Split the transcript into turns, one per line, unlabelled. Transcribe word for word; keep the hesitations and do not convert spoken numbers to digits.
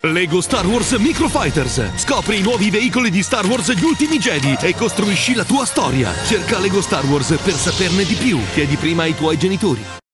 Lego Star Wars Microfighters. Scopri i nuovi veicoli di Star Wars Gli Ultimi Jedi e costruisci la tua storia. Cerca Lego Star Wars per saperne di più. Chiedi prima ai tuoi genitori.